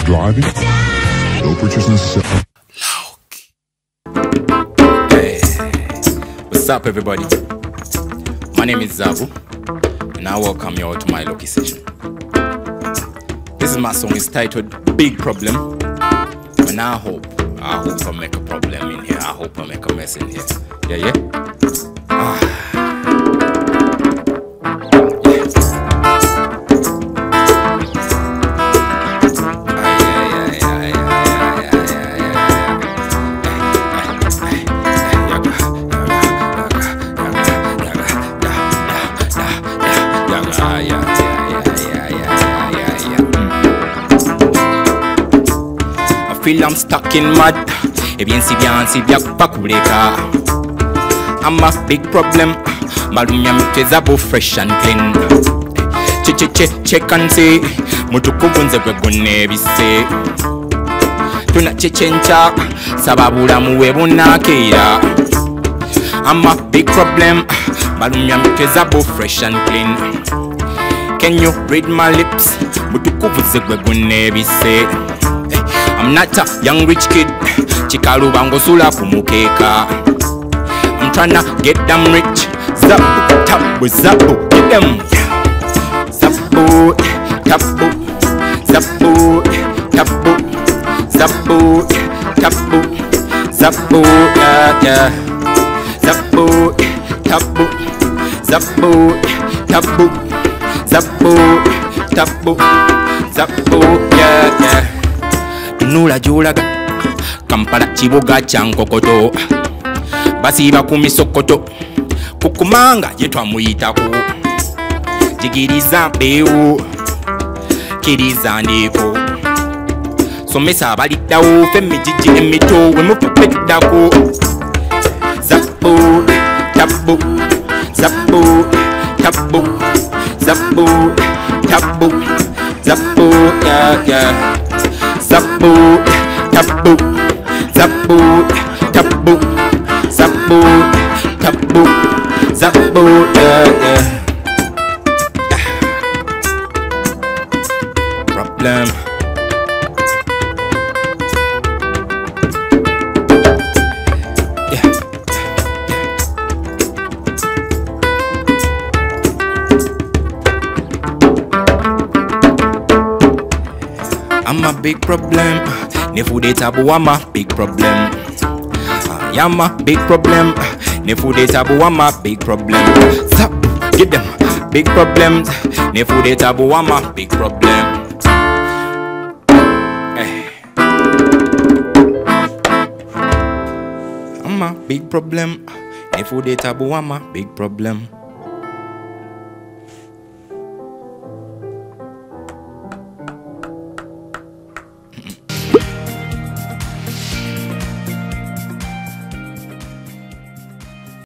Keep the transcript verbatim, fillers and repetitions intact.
driving? No purchase necessary. Lokey. Hey, what's up, everybody? My name is Zaabu, and I welcome you all to my Lokey session. This is my song. It's titled Big Problem. And I hope, I hope I make a problem in here. I hope I make a mess in here. Yeah, yeah. Ah. I feel I'm stuck in mud. Ebyen si byan si byak pa kuleka. I'm a big problem. Malumya mtwe Zaabu fresh and clean. Che che che check and see. Mutukuvu nze gwe gune bise. Tuna che chencha. Sababula muwe bunakeera. I'm a big problem. Malumya mtwe Zaabu fresh and clean. Can you read my lips? Mutukuvu nze gwe gune bise. I'm not a young rich kid. Chikalu bango sula kumukeka. I'm tryna get them rich. Zaabu, Taabu, Zaabu, get them. Zaabu, Taabu, Zaabu, Taabu, Zaabu, Taabu, Zaabu, yeah, yeah. Zaabu, Taabu, Zaabu, Taabu, Zaabu, Taabu, Zaabu, yeah, yeah. Nula julaga Kampala kibuga kya nkokoto basiba ku misokoto kukumanga ye twamuyitako jigiriza mpeewo kiriza ndeko somesa abaliddawo fe emijiji emito we mupepeddako Zaabu, Taabu, Zaabu, Taabu, Zaabu, Taabu, Zaabu, yeah, yeah. Zaabu, Taabu, Zaabu, Taabu, Zaabu, Taabu, Zaabu, yeah, yeah. Problem. Yeah, yeah, I'm a big problem. Nefude Taabu, I'm a big problem. I am a big problem. Nefude Taabu, I'm a big problem. Zaabu, get them big problems. Nefude Taabu, I'm a big problem. Hey. I'm a big problem. Nefude Taabu, I'm a big problem.